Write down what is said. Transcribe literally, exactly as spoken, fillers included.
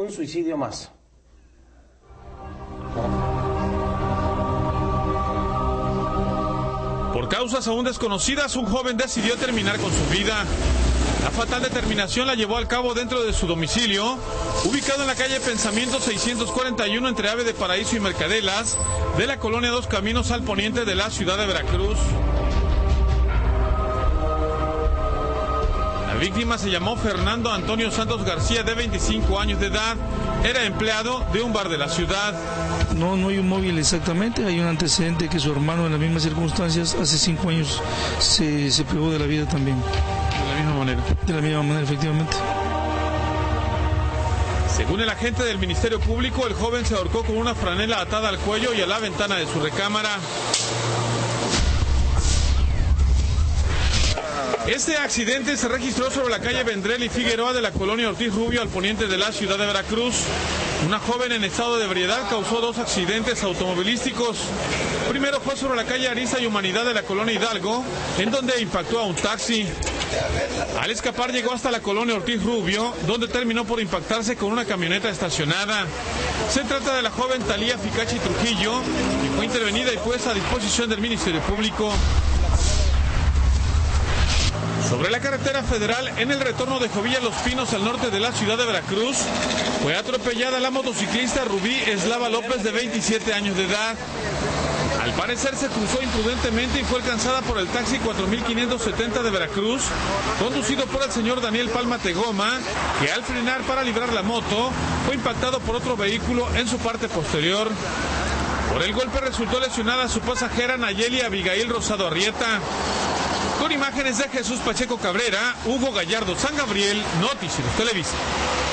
un suicidio más. Por causas aún desconocidas, un joven decidió terminar con su vida. La fatal determinación la llevó al cabo dentro de su domicilio, ubicado en la calle Pensamiento seiscientos cuarenta y uno entre Ave de Paraíso y Mercadelas, de la colonia Dos Caminos al poniente de la ciudad de Veracruz. La víctima se llamó Fernando Antonio Santos García, de veinticinco años de edad. Era empleado de un bar de la ciudad. No, no hay un móvil exactamente, hay un antecedente que su hermano en las mismas circunstancias hace cinco años se, se privó de la vida también. De la misma manera. De la misma manera, efectivamente. Según el agente del Ministerio Público, el joven se ahorcó con una franela atada al cuello y a la ventana de su recámara. Este accidente se registró sobre la calle Vendrell y Figueroa de la colonia Ortiz Rubio al poniente de la ciudad de Veracruz. Una joven en estado de ebriedad causó dos accidentes automovilísticos. Primero fue sobre la calle Ariza y Humanidad de la colonia Hidalgo, en donde impactó a un taxi. Al escapar llegó hasta la colonia Ortiz Rubio, donde terminó por impactarse con una camioneta estacionada. Se trata de la joven Talía Ficachi Trujillo, y fue intervenida y puesta a disposición del Ministerio Público. Sobre la carretera federal, en el retorno de Jovilla Los Pinos al norte de la ciudad de Veracruz, fue atropellada la motociclista Rubí Eslava López, de veintisiete años de edad. Al parecer se cruzó imprudentemente y fue alcanzada por el taxi cuatro mil quinientos setenta de Veracruz, conducido por el señor Daniel Palma Tegoma, que al frenar para librar la moto, fue impactado por otro vehículo en su parte posterior. Por el golpe resultó lesionada su pasajera Nayeli Abigail Rosado Arrieta. Con imágenes de Jesús Pacheco Cabrera, Hugo Gallardo San Gabriel, Noticieros Televisa.